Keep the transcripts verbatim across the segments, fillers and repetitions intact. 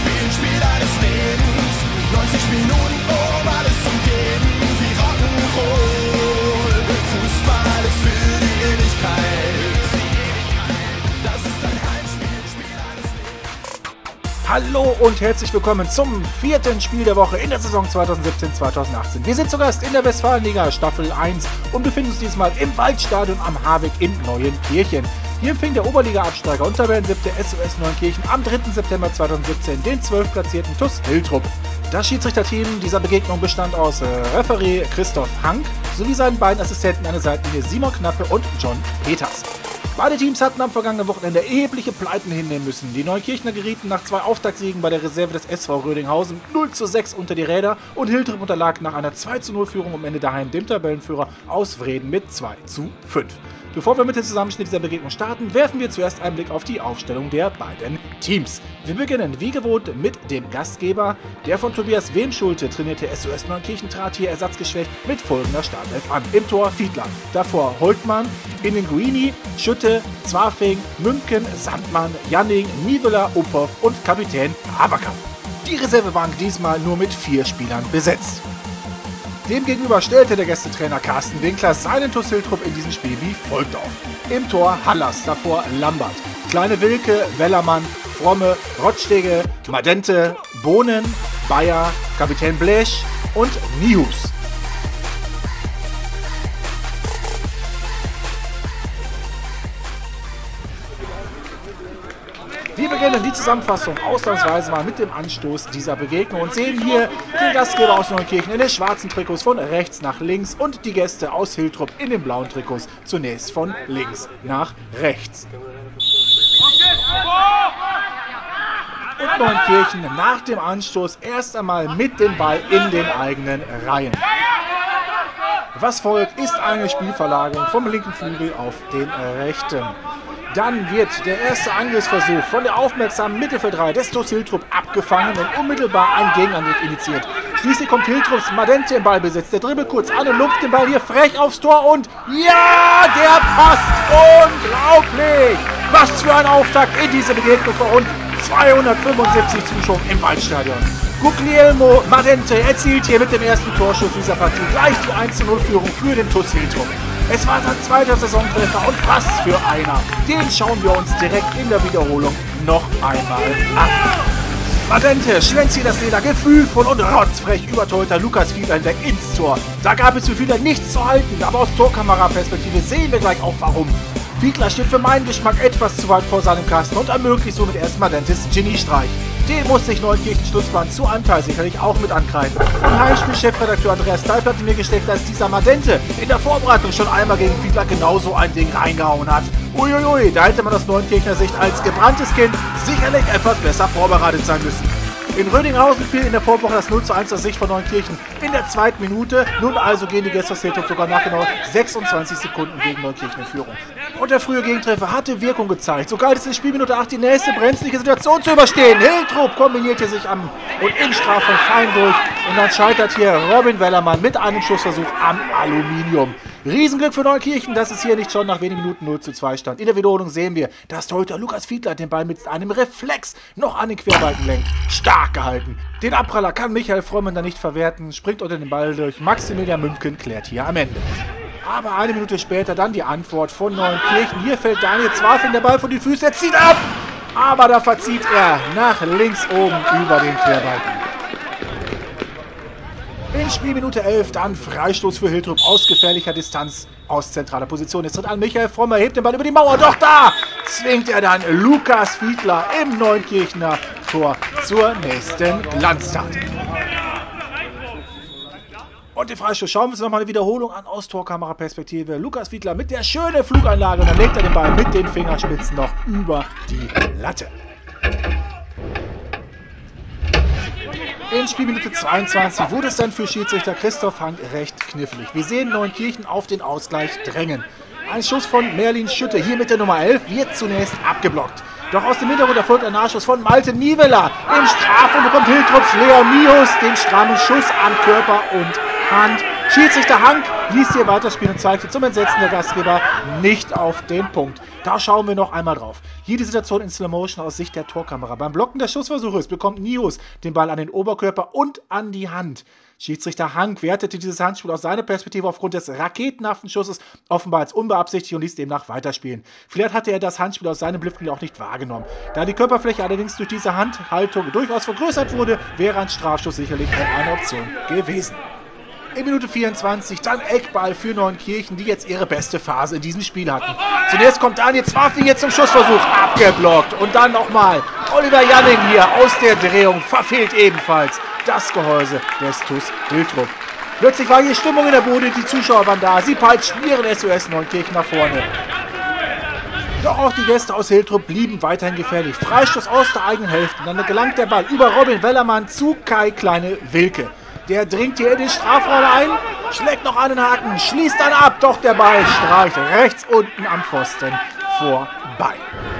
Heimspiel, Spiel deines Lebens. neunzig Minuten, um alles zum Geben, wie Rock'n'Roll. Fußball ist für die Ewigkeit. Das ist ein Heimspiel, Spiel deines Lebens. Hallo und herzlich willkommen zum vierten Spiel der Woche in der Saison zweitausendsiebzehn zweitausendachtzehn. Wir sind zu Gast in der Westfalenliga Staffel eins und befinden uns diesmal im Waldstadion am Haarweg in Neuenkirchen. Hier empfing der Oberliga-Absteiger und Tabellensiebte S O S Neuenkirchen am dritten September zweitausendsiebzehn den zwölftplatzierten T U S Hiltrup. Das Schiedsrichterteam dieser Begegnung bestand aus äh, Referee Christoph Hank sowie seinen beiden Assistenten an der Seitenlinie Simon Knappe und John Peters. Beide Teams hatten am vergangenen Wochenende erhebliche Pleiten hinnehmen müssen. Die Neunkirchner gerieten nach zwei Auftaktsiegen bei der Reserve des S V Rödinghausen null zu sechs unter die Räder und Hiltrup unterlag nach einer zwei zu null Führung am Ende daheim dem Tabellenführer aus Vreden mit zwei zu fünf. Bevor wir mit dem Zusammenschnitt dieser Begegnung starten, werfen wir zuerst einen Blick auf die Aufstellung der beiden Teams. Wir beginnen wie gewohnt mit dem Gastgeber. Der von Tobias Wehmschulte trainierte S O S Neunkirchen trat hier ersatzgeschwächt mit folgender Startelf an. Im Tor Fiedler, davor Holtmann, Inenguini, Schütte, Zwafing, Münken, Sandmann, Janning, Niveler, Uphoff und Kapitän Haverkamp. Die Reservebank diesmal nur mit vier Spielern besetzt. Demgegenüber stellte der Gästetrainer Carsten Winkler seinen T U S Hiltrup in diesem Spiel wie folgt auf. Im Tor Hallas, davor Lambert, Kleine Wilke, Wellermann, Fromme, Rottstege, Madente, Bohnen, Bayer, Kapitän Blech und Nihus. Wir beginnen die Zusammenfassung ausnahmsweise mal mit dem Anstoß dieser Begegnung und sehen hier den Gastgeber aus Neunkirchen in den schwarzen Trikots von rechts nach links und die Gäste aus Hiltrup in den blauen Trikots zunächst von links nach rechts. Und Neunkirchen nach dem Anstoß erst einmal mit dem Ball in den eigenen Reihen. Was folgt, ist eine Spielverlagerung vom linken Flügel auf den rechten. Dann wird der erste Angriffsversuch von der aufmerksamen Mittelfeldreihe des T U S Hiltrup abgefangen und unmittelbar ein Gegenangriff initiiert. Schließlich kommt Hiltrups Madente im Ballbesitz. Der dribbelt kurz an und lupft den Ball hier frech aufs Tor und ja, der passt! Unglaublich! Was für ein Auftakt in diese Begegnung vor rund zweihundertfünfundsiebzig Zuschauern im Waldstadion. Guglielmo Madente erzielt hier mit dem ersten Torschuss dieser Partie gleich die eins zu null Führung für den T U S Hiltrup. Es war sein zweiter Saisontreffer und was für einer. Den schauen wir uns direkt in der Wiederholung noch einmal an. Madente schwänzt hier das Leder gefühlvoll und rotzfrech über Torhüter Lukas Fiedler hinweg ins Tor. Da gab es für Fiedler nichts zu halten, aber aus Torkameraperspektive sehen wir gleich auch warum. Fiedler steht für meinen Geschmack etwas zu weit vor seinem Kasten und ermöglicht somit erst Madentes Geniestreich. Den muss sich Neunkirchen Schlussbahn zu Anteil sicherlich auch mit ankreiden. Und Heimspiel-Chefredakteur Andreas Teip hat mir gesteckt, dass dieser Madente in der Vorbereitung schon einmal gegen Fiedler genauso ein Ding reingehauen hat. Uiuiui, da hätte man aus Neunkirchner Sicht als gebranntes Kind sicherlich etwas besser vorbereitet sein müssen. In Rödinghausen fiel in der Vorwoche das null zu eins aus Sicht von Neunkirchen in der zweiten Minute. Nun also gehen die Gäste aus Hiltrup sogar nach genau sechsundzwanzig Sekunden gegen Neunkirchen in Führung. Und der frühe Gegentreffer hatte Wirkung gezeigt. So galt es in Spielminute acht die nächste brenzliche Situation zu überstehen. Hiltrup kombinierte sich am und im Strafraum fein durch. Und dann scheitert hier Robin Wellermann mit einem Schussversuch am Aluminium. Riesenglück für Neunkirchen, dass es hier nicht schon nach wenigen Minuten null zu zwei stand. In der Wiederholung sehen wir, dass Torhüter Lukas Fiedler den Ball mit einem Reflex noch an den Querbalken lenkt. Stark gehalten. Den Abpraller kann Michael Frommen dann nicht verwerten, springt unter den Ball durch. Maximilian Mümken klärt hier am Ende. Aber eine Minute später dann die Antwort von Neunkirchen. Hier fällt Daniel Zwafing der Ball von den Füßen, er zieht ab! Aber da verzieht er nach links oben über den Querbalken. In Spielminute elf dann Freistoß für Hiltrup aus gefährlicher Distanz aus zentraler Position. Jetzt tritt an Michael Frommer, hebt den Ball über die Mauer. Doch da zwingt er dann Lukas Fiedler im Neunkirchner Tor zur nächsten Glanztat. Und den Freistoß schauen wir uns nochmal eine Wiederholung an aus Torkameraperspektive. Lukas Fiedler mit der schönen Flugeinlage und dann legt er den Ball mit den Fingerspitzen noch über die Latte. In Spielminute zweiundzwanzig wurde es dann für Schiedsrichter Christoph Hank recht knifflig. Wir sehen Neunkirchen auf den Ausgleich drängen. Ein Schuss von Merlin Schütte, hier mit der Nummer elf, wird zunächst abgeblockt. Doch aus dem Hintergrund erfolgt ein Nachschuss von Malte Niveler. Im Strafraum bekommt Hiltrups Leon Nihus den strammen Schuss an Körper und Hand Schiedsrichter Hank ließ hier weiterspielen und zeigte zum Entsetzen der Gastgeber nicht auf den Punkt. Da schauen wir noch einmal drauf. Hier die Situation in Slow Motion aus Sicht der Torkamera. Beim Blocken des Schussversuches bekommt Nius den Ball an den Oberkörper und an die Hand. Schiedsrichter Hank wertete dieses Handspiel aus seiner Perspektive aufgrund des raketenhaften Schusses offenbar als unbeabsichtigt und ließ demnach weiterspielen. Vielleicht hatte er das Handspiel aus seinem Blickwinkel auch nicht wahrgenommen. Da die Körperfläche allerdings durch diese Handhaltung durchaus vergrößert wurde, wäre ein Strafschuss sicherlich auch eine Option gewesen. In Minute vierundzwanzig dann Eckball für Neunkirchen, die jetzt ihre beste Phase in diesem Spiel hatten. Zunächst kommt Daniel Zwaffing jetzt zum Schussversuch, abgeblockt. Und dann nochmal Oliver Janning hier aus der Drehung, verfehlt ebenfalls das Gehäuse des T U S Hiltrup. Plötzlich war hier Stimmung in der Bude, die Zuschauer waren da, sie peitschten ihren S O S Neunkirchen nach vorne. Doch auch die Gäste aus Hiltrup blieben weiterhin gefährlich. Freistoß aus der eigenen Hälfte, dann gelangt der Ball über Robin Wellermann zu Kai Kleine-Wilke. Der dringt hier in den Strafraum ein, schlägt noch einen Haken, schließt dann ab, doch der Ball streicht rechts unten am Pfosten vorbei.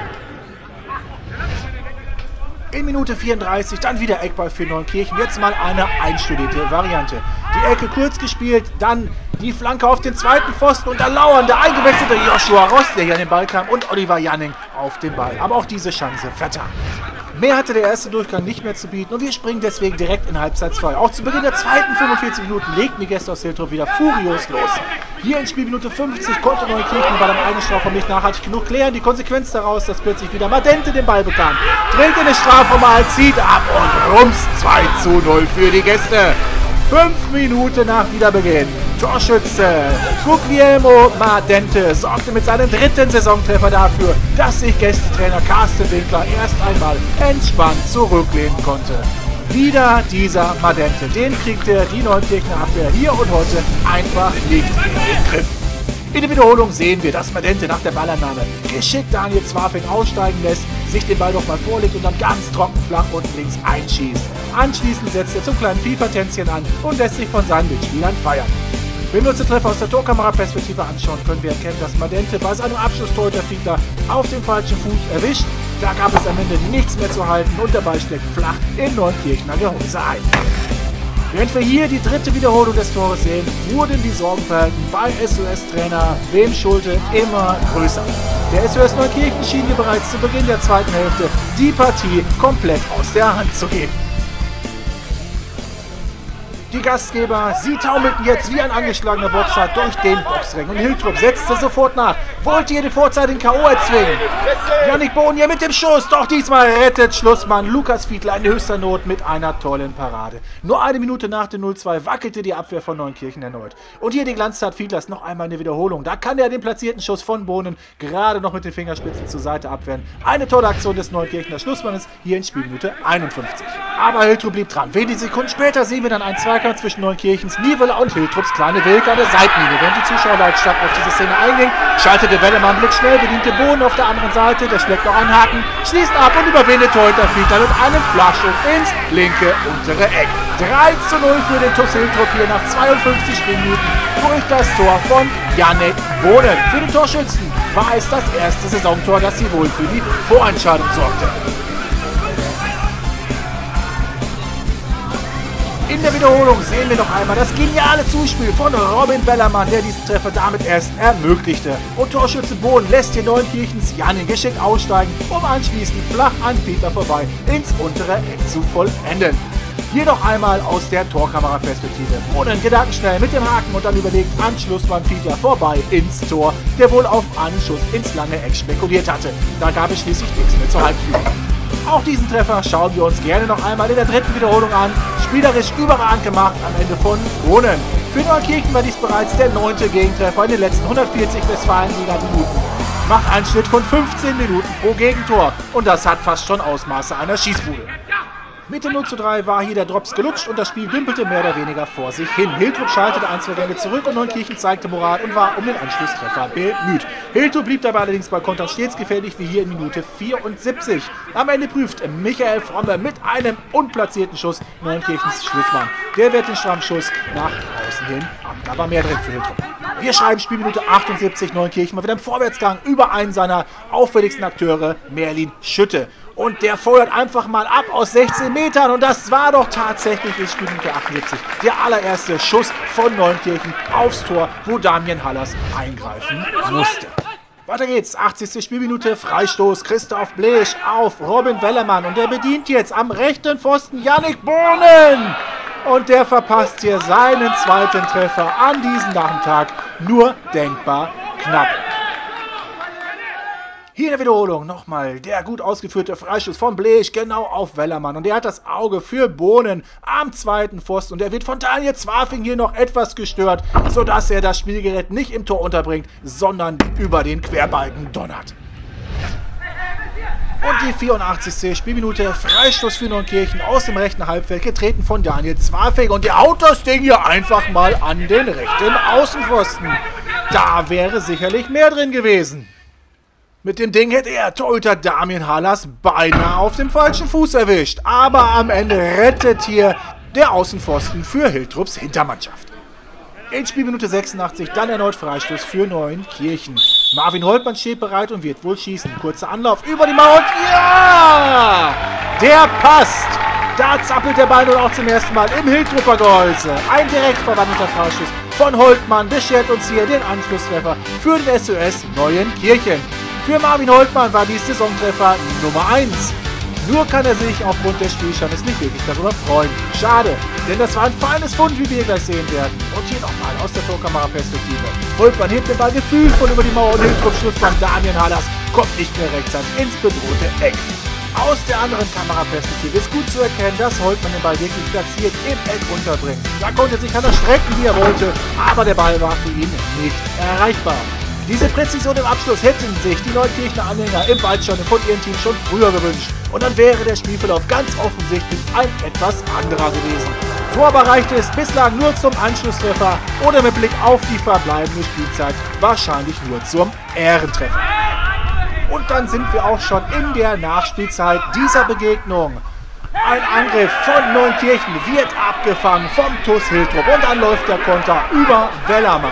In Minute vierunddreißig dann wieder Eckball für Neunkirchen, jetzt mal eine einstudierte Variante. Die Ecke kurz gespielt, dann die Flanke auf den zweiten Pfosten und der lauernde, eingewechselte Joshua Ross, der hier an den Ball kam, und Oliver Janning auf den Ball. Aber auch diese Chance vertan. Mehr hatte der erste Durchgang nicht mehr zu bieten und wir springen deswegen direkt in Halbzeit zwei. Auch zu Beginn der zweiten fünfundvierzig Minuten legten die Gäste aus Hiltrup wieder furios los. Hier in Spielminute fünfzig konnte Neunkirchen bei dem eigenen Strafraum nicht nachhaltig genug klären. Die Konsequenz daraus, dass plötzlich wieder Madente den Ball bekam. Dreht in den Strafraum mal, zieht ab und rums zwei zu null für die Gäste. Fünf Minuten nach Wiederbeginn. Torschütze Guglielmo Madente sorgte mit seinem dritten Saisontreffer dafür, dass sich Gästetrainer Carsten Winkler erst einmal entspannt zurücklehnen konnte. Wieder dieser Madente, den kriegte die Neunkirchener Abwehr hier und heute einfach nicht in den Griff. In der Wiederholung sehen wir, dass Madente nach der Ballannahme geschickt Daniel Zwaffing aussteigen lässt, sich den Ball nochmal vorlegt und dann ganz trocken flach unten links einschießt. Anschließend setzt er zum kleinen FIFA-Tänzchen an und lässt sich von seinen Mitspielern feiern. Wenn wir uns den Treffer aus der Torkameraperspektive anschauen, können wir erkennen, dass Madente bei seinem Abschlusstor der Fiedler auf den falschen Fuß erwischt. Da gab es am Ende nichts mehr zu halten und der Ball schlägt flach in Neunkirchener Gehäuse ein. Während wir hier die dritte Wiederholung des Tores sehen, wurden die Sorgenverhalten bei S O S-Trainer Wim Schulte immer größer. Der S O S Neunkirchen schien hier bereits zu Beginn der zweiten Hälfte die Partie komplett aus der Hand zu geben. Die Gastgeber, sie taumelten jetzt wie ein angeschlagener Boxer durch den Boxring und Hiltrup setzte sofort nach, wollte hier den vorzeitigen K O erzwingen. Yannick Bohn hier mit dem Schuss, doch diesmal rettet Schlussmann Lukas Fiedler in höchster Not mit einer tollen Parade. Nur eine Minute nach dem null zwei wackelte die Abwehr von Neunkirchen erneut. Und hier die Glanztat Fiedlers noch einmal eine Wiederholung. Da kann er den platzierten Schuss von Bohnen gerade noch mit den Fingerspitzen zur Seite abwehren. Eine tolle Aktion des Neunkirchener Schlussmannes hier in Spielminute einundfünfzig. Aber Hiltrup blieb dran. Wenige Sekunden später sehen wir dann einen Zweikampf zwischen Neunkirchens Niewöller und Hiltrups Kleine Wilke an der Seitenlinie. Während die Zuschauer lautstark auf diese Szene eingingen, schaltete Wellemann blitzschnell, bediente Bohnen auf der anderen Seite, der schlägt noch einen Haken, schließt ab und überwindet Torhüter Fiedler mit einem Flachschuss ins linke untere Eck. drei zu null für den T U S Hiltrup hier nach zweiundfünfzig Minuten durch das Tor von Yannick Bohnen. Für den Torschützen war es das erste Saisontor, das sie wohl für die Vorentscheidung sorgte. In der Wiederholung sehen wir noch einmal das geniale Zuspiel von Robin Wellermann, der diesen Treffer damit erst ermöglichte. Und Torschütze Bohnen lässt hier Neunkirchens Janning geschickt aussteigen, um anschließend flach an Fiedler vorbei ins untere Eck zu vollenden. Hier noch einmal aus der Torkameraperspektive. Bohnen gedankenschnell mit dem Haken und dann überlegt Anschluss beim Fiedler vorbei ins Tor, der wohl auf einen Schuss ins lange Eck spekuliert hatte. Da gab es schließlich nichts mehr zur Halbführung. Auch diesen Treffer schauen wir uns gerne noch einmal in der dritten Wiederholung an. Spielerisch überragend gemacht am Ende von Bohnen. Für Neunkirchen war dies bereits der neunte Gegentreffer in den letzten hundertvierzig Westfalenliga-Minuten. Macht einen Schnitt von fünfzehn Minuten pro Gegentor und das hat fast schon Ausmaße einer Schießbude. Mit dem null zu drei war hier der Drops gelutscht und das Spiel dümpelte mehr oder weniger vor sich hin. Hiltrup schaltete ein, zwei Gänge zurück und Neunkirchen zeigte Moral und war um den Anschlusstreffer bemüht. Hiltrup blieb dabei allerdings bei Kontern stets gefährlich wie hier in Minute vierundsiebzig. Am Ende prüft Michael Fromme mit einem unplatzierten Schuss Neunkirchens Schlussmann. Der wehrt den Schrammschuss nach außen hin ab. Da war mehr drin für Hiltrup. Wir schreiben Spielminute achtundsiebzig, Neunkirchen mal wieder im Vorwärtsgang über einen seiner auffälligsten Akteure, Merlin Schütte. Und der feuert einfach mal ab aus sechzehn Metern. Und das war doch tatsächlich in Spielminute achtundsiebzig der allererste Schuss von Neunkirchen aufs Tor, wo Damian Hallas eingreifen musste. Weiter geht's, achtzigste Spielminute, Freistoß, Christoph Blesch auf Robin Wellermann. Und der bedient jetzt am rechten Pfosten Yannick Bohnen. Und der verpasst hier seinen zweiten Treffer an diesem Nachmittag. Nur denkbar knapp. Hier in der Wiederholung nochmal der gut ausgeführte Freistoß von Blesch genau auf Wellermann. Und der hat das Auge für Bohnen am zweiten Pfosten. Und er wird von Daniel Zwafing hier noch etwas gestört, sodass er das Spielgerät nicht im Tor unterbringt, sondern über den Querbalken donnert. Und die vierundachtzigste Spielminute, Freistoß für Neunkirchen aus dem rechten Halbfeld, getreten von Daniel Zwafing. Und der haut das Ding hier einfach mal an den rechten Außenpfosten. Da wäre sicherlich mehr drin gewesen. Mit dem Ding hätte er Torhüter Damian Hallas beinahe auf dem falschen Fuß erwischt. Aber am Ende rettet hier der Außenpfosten für Hiltrups Hintermannschaft. In Spielminute sechsundachtzig dann erneut Freistoß für Neunkirchen. Marvin Holtmann steht bereit und wird wohl schießen. Kurzer Anlauf über die Mauer. Ja! Der passt! Da zappelt der Ball nun auch zum ersten Mal im Hiltrupper Gehäuse. Ein direkt verwandelter Freistoß von Holtmann beschert uns hier den Anschlusstreffer für den S O S Neunkirchen. Für Marvin Holtmann war dies Saisontreffer Nummer eins. Nur kann er sich aufgrund des Spielstandes nicht wirklich darüber freuen. Schade, denn das war ein feines Fund, wie wir gleich sehen werden. Und hier nochmal aus der Torkamera-Perspektive. Holtmann hebt den Ball gefühlvoll über die Mauer und Hiltrup Schlussmann Damian Hallas kommt nicht mehr rechtzeitig ins bedrohte Eck. Aus der anderen Kameraperspektive ist gut zu erkennen, dass Holtmann den Ball wirklich platziert im Eck unterbringt. Da konnte sich Hallas strecken, wie er wollte, aber der Ball war für ihn nicht erreichbar. Diese Präzision im Abschluss hätten sich die Neunkirchener Anhänger im Waldstadion von ihrem Team schon früher gewünscht. Und dann wäre der Spielverlauf ganz offensichtlich ein etwas anderer gewesen. So aber reichte es bislang nur zum Anschlusstreffer oder mit Blick auf die verbleibende Spielzeit wahrscheinlich nur zum Ehrentreffer. Und dann sind wir auch schon in der Nachspielzeit dieser Begegnung. Ein Angriff von Neunkirchen wird abgefangen vom T U S Hiltrup und dann läuft der Konter über Wellermann.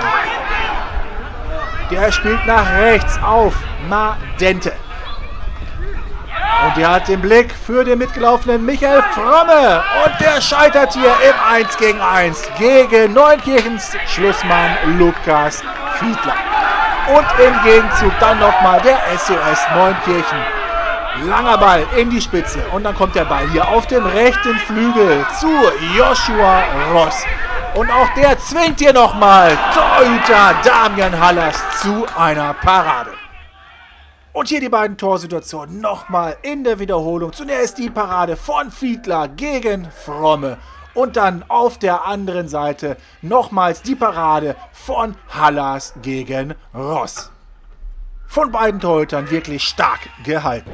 Der spielt nach rechts auf Madente. Und der hat den Blick für den mitgelaufenen Michael Fromme. Und der scheitert hier im eins gegen eins gegen Neunkirchens Schlussmann Lukas Fiedler. Und im Gegenzug dann nochmal der S O S Neunkirchen. Langer Ball in die Spitze. Und dann kommt der Ball hier auf dem rechten Flügel zu Joshua Ross. Und auch der zwingt hier nochmal Torhüter Damian Hallas zu einer Parade. Und hier die beiden Torsituationen nochmal in der Wiederholung. Zunächst die Parade von Fiedler gegen Fromme. Und dann auf der anderen Seite nochmals die Parade von Hallas gegen Ross. Von beiden Torhütern wirklich stark gehalten.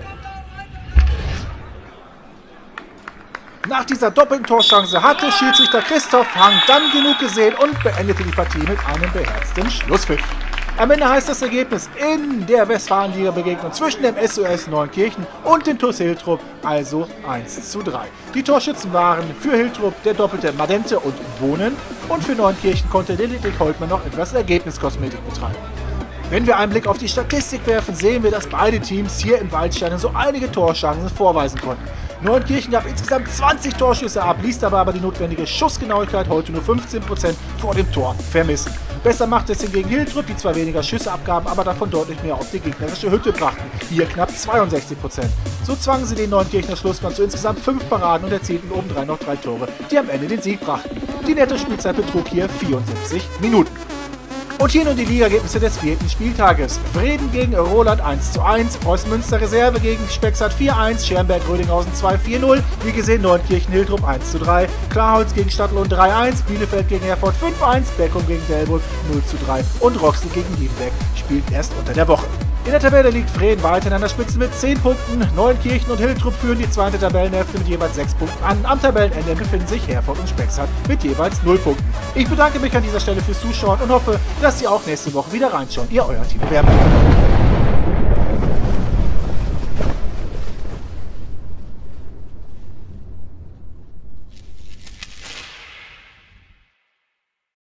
Nach dieser doppelten Torchance hatte Schiedsrichter Christoph Hang dann genug gesehen und beendete die Partie mit einem beherzten Schlusspfiff. Am Ende heißt das Ergebnis in der Westfalenliga-Begegnung zwischen dem S O S Neunkirchen und dem T U S Hiltrup also eins zu drei. Die Torschützen waren für Hiltrup der doppelte Madente und Bohnen und für Neunkirchen konnte lediglich Holtmann noch etwas Ergebniskosmetik betreiben. Wenn wir einen Blick auf die Statistik werfen, sehen wir, dass beide Teams hier im Waldstadion so einige Torchancen vorweisen konnten. Neunkirchen gab insgesamt zwanzig Torschüsse ab, ließ dabei aber die notwendige Schussgenauigkeit heute nur fünfzehn Prozent vor dem Tor vermissen. Besser machte es hingegen Hiltrup, die zwar weniger Schüsse abgaben, aber davon deutlich mehr auf die gegnerische Hütte brachten. Hier knapp zweiundsechzig Prozent. So zwangen sie den Neunkirchener Schlussmann zu insgesamt fünf Paraden und erzielten obendrein noch drei Tore, die am Ende den Sieg brachten. Die nette Spielzeit betrug hier vierundsiebzig Minuten. Und hier nun die Ligaergebnisse des vierten Spieltages. Vreden gegen Roland eins zu eins, Preußen Münster Reserve gegen Spexart vier eins, Schermberg Rödinghausen zwei vier null, wie gesehen Neunkirchen Hiltrup eins zu drei, Klarholz gegen Stadtlohn drei eins, Bielefeld gegen Herford fünf eins, Beckum gegen Delbrück null zu drei und Roxel gegen Liebenbeck spielt erst unter der Woche. In der Tabelle liegt Vreden weiterhin an der Spitze mit zehn Punkten. Neunkirchen und Hiltrup führen die zweite Tabellenhälfte mit jeweils sechs Punkten an. Am Tabellenende befinden sich Herford und Spexart mit jeweils null Punkten. Ich bedanke mich an dieser Stelle fürs Zuschauen und hoffe, dass Sie auch nächste Woche wieder reinschauen. Ihr euer Timo Werner.